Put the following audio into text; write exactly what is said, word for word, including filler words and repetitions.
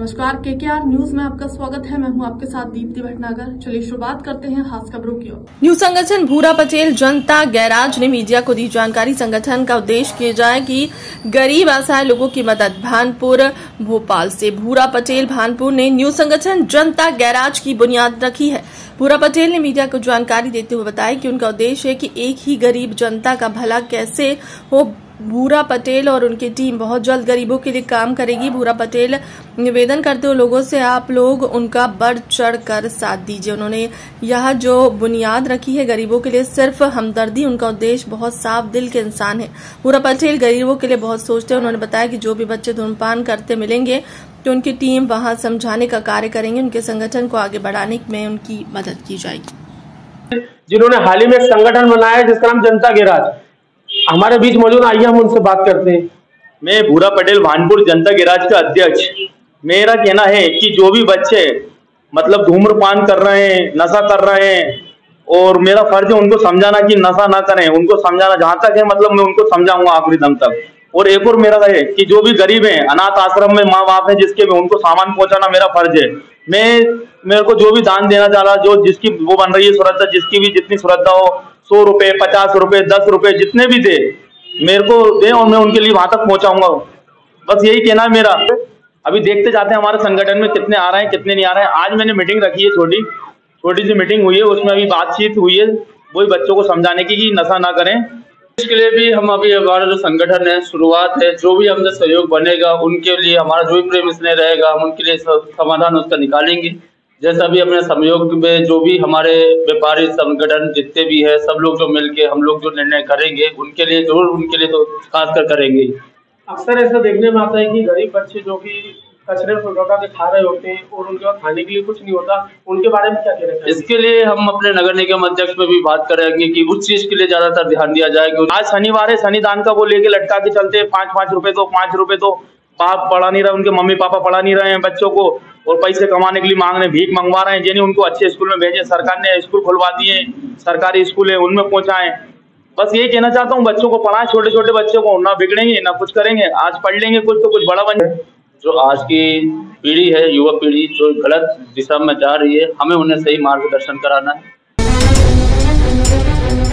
नमस्कार, KKR news में आपका स्वागत है। मैं हूं आपके साथ दीप्ति भटनागर। चलिए शुरुआत करते हैं खास खबरों की ओर। न्यू संगठन भूरा पटेल जनता गैराज ने मीडिया को दी जानकारी। संगठन का उद्देश्य किए जाए कि गरीब असहाय लोगों की मदद। भानपुर भोपाल से भूरा पटेल भानपुर ने न्यू संगठन जनता गैराज की बुनियाद रखी है। भूरा पटेल ने मीडिया को जानकारी देते हुए बताया कि उनका उद्देश्य है कि एक ही गरीब जनता का भला कैसे हो। भूरा पटेल और उनकी टीम बहुत जल्द गरीबों के लिए काम करेगी। भूरा पटेल निवेदन करते हुए लोगों से आप लोग उनका बढ़ चढ़ कर साथ दीजिए। उन्होंने यह जो बुनियाद रखी है गरीबों के लिए सिर्फ हमदर्दी। उनका उद्देश्य बहुत साफ दिल के इंसान है। भूरा पटेल गरीबों के लिए बहुत सोचते हैं। उन्होंने बताया कि जो भी बच्चे धूम्रपान करते मिलेंगे तो उनकी टीम वहां समझाने का कार्य करेंगे। उनके संगठन को आगे बढ़ाने में उनकी मदद की जाएगी। जिन्होंने हाल ही में एक संगठन बनाया है जिसका नाम जनता गैराज, हमारे बीच मौजूद, आइए हम उनसे बात करते हैं। मैं भूरा पटेल भानपुर जनता गैराज का अध्यक्ष। मेरा कहना है कि जो भी बच्चे मतलब धूम्रपान कर रहे हैं, नशा कर रहे हैं, और मेरा फर्ज है उनको समझाना कि नशा ना करें, उनको समझाना जहां तक है, मतलब मैं उनको समझाऊंगा आखिरी दम तक। और एक और मेरा है कि जो भी गरीब हैं, अनाथ आश्रम में माँ बाप है जिसके भी, उनको सामान पहुंचाना मेरा फर्ज है। मैं मेरे को जो भी दान देना चाह रहा, जो जिसकी वो बन रही है श्रद्धा, जिसकी भी जितनी श्रद्धा हो, सौ रुपए, पचास रुपए, दस रुपए, जितने भी दे मेरे को दे और मैं उनके लिए वहां तक पहुंचाऊंगा। बस यही कहना है मेरा। अभी देखते जाते हैं हमारे संगठन में कितने आ रहे हैं कितने नहीं आ रहे हैं। आज मैंने मीटिंग रखी है, छोटी छोटी सी मीटिंग हुई है, उसमें अभी बातचीत हुई है वही बच्चों को समझाने की कि नशा ना करें। इसके लिए भी हम अभी हमारा जो संगठन है शुरुआत है, जो भी हमसे सहयोग बनेगा उनके लिए हमारा जो भी प्रेम स्नेह रहेगा हम उनके लिए समाधान उसका निकालेंगे। जैसा भी अपने सहयोग में जो भी हमारे व्यापारी संगठन जितने भी है सब लोग जो मिलके हम लोग जो निर्णय करेंगे उनके लिए जरूर, उनके लिए तो खासकर करेंगे। अक्सर ऐसा देखने में आता है कि गरीब बच्चे जो कि कचरे फुटौटा के खा रहे होते हैं और उनके पास खाने के लिए कुछ नहीं होता, उनके बारे में क्या कहना चाहिए? इसके लिए हम अपने नगर निगम अध्यक्ष में भी बात करेंगे कि उस चीज के लिए ज्यादातर ध्यान दिया जाए। आज शनिवार है, शनिदान का वो लेके लटका के चलते पाँच पाँच रुपए तो पाँच रुपए तो बाप पढ़ा नहीं रहा, उनके मम्मी पापा पढ़ा नहीं रहे हैं बच्चों को, और पैसे कमाने के लिए मांग रहे, भीख मंगवा रहे हैं। जिन्हें उनको अच्छे स्कूल में भेजे, सरकार ने स्कूल खुलवा दिए, सरकारी स्कूल है उनमें पहुंचाएं। बस यही कहना चाहता हूँ, बच्चों को पढ़ाएं, छोटे छोटे बच्चों को, ना बिगड़ेंगे ना कुछ करेंगे। आज पढ़ लेंगे कुछ तो कुछ बड़ा बन जाए। जो आज की पीढ़ी है, युवा पीढ़ी जो गलत दिशा में जा रही है, हमें उन्हें सही मार्गदर्शन कराना है।